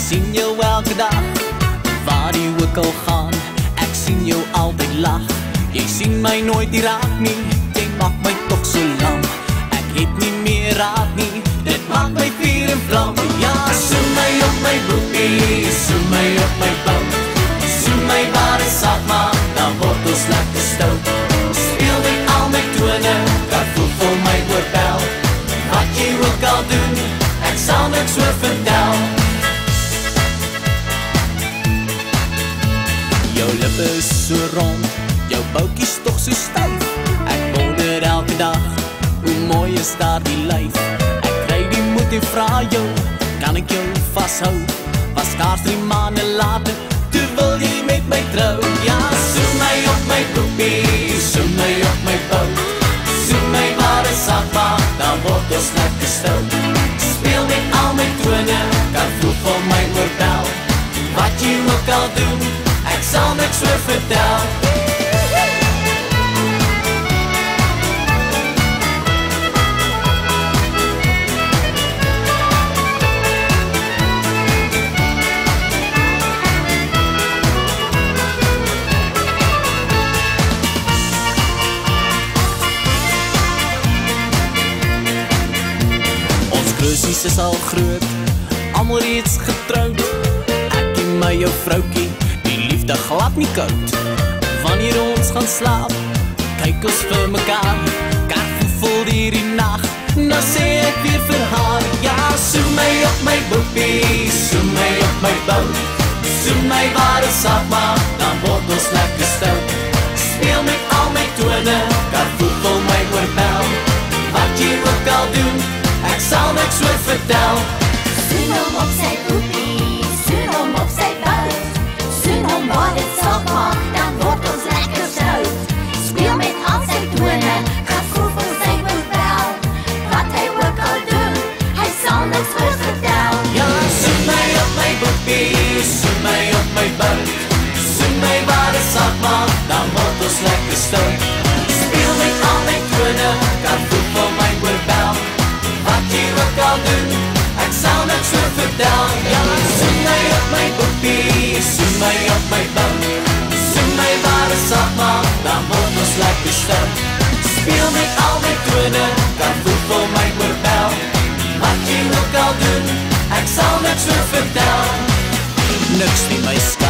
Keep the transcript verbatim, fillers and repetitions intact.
sien jou elke dag, waar jy ook al gaan, ek sien jou altyd lag. Jy sien my nooit die raak nie, jy maak my toch so lang. Ek het nie meer raad nie, dit maak my vuur en vlam. Ja, soen my op my boepie, soen my op my bout. Soen my waar het saak maak, dan word ons lekker stout. Speel met al my tone, kan voel vir my oorbel. Wat jy ook al doen, ek sal niks oor vertel. Jou lippe is so rond, jou boutjie is toch so styf. Ek wonder elke dag, hoe mooi is daar die lyf. Ek kry die moed en vraag jou, kan ek jou vasthou? Was skaars drie maande later, toe wil jy met my trou. Ja, soen my op my boepie, soen my op my bout. Soen my waar een saak maak, dan word ons lekker stout. Speel met al my tone, kan vroeg vir my oorbel. Wat jy ook al doen, ek sal niks oor vertel. Ons kruisies is al groot, almal reeds getrouwd. Ek en my jou vroukie, die liefde glad nie koud. Wanneer ons gaan slaap, kyk ons vir mekaar. Kaartjie vol hier die nacht, nou sê ek weer vir haar. Ja, soen my op my boepie, soen my op my bout. Soen my waar een saak maak, dan word ons lekker stout. Speel met al my tone, kaartjie vol my oorbel. Wat jy ook al doen, ek sal niks oor vertel. Soen hom op sy boepie, soen hom op sy bout. Soen hom waar het saak maak, dan word ons lekker stout. Speel met al sy tone, kan voel vir sy oorbel. Wat hy ook al doen, hy sal niks oor vertel. Ja, soen my op my boepie, soen my op my bout. Soen my waar het saak maak, dan word ons lekker stout. Speel met al my tone, kan voel vir my oorbel. Wat jy ook al doen, ek sal niks oor vertel. Ja, soen my op my boepie, soen my op my bout. Soen my waar een saak maak, dan word ons lekker stout. Speel met al my tone, kan voel vir my oorbel. Wat jy ook al doen, ek sal niks oor vertel. Niks nie my skat.